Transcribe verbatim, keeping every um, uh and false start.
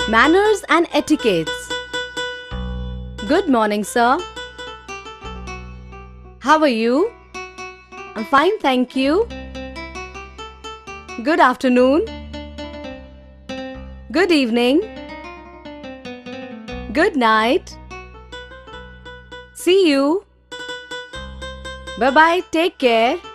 Manners and etiquettes. Good morning, sir. How are you? I'm fine, thank you. Good afternoon. Good evening. Good night. See you. Bye-bye. Take care.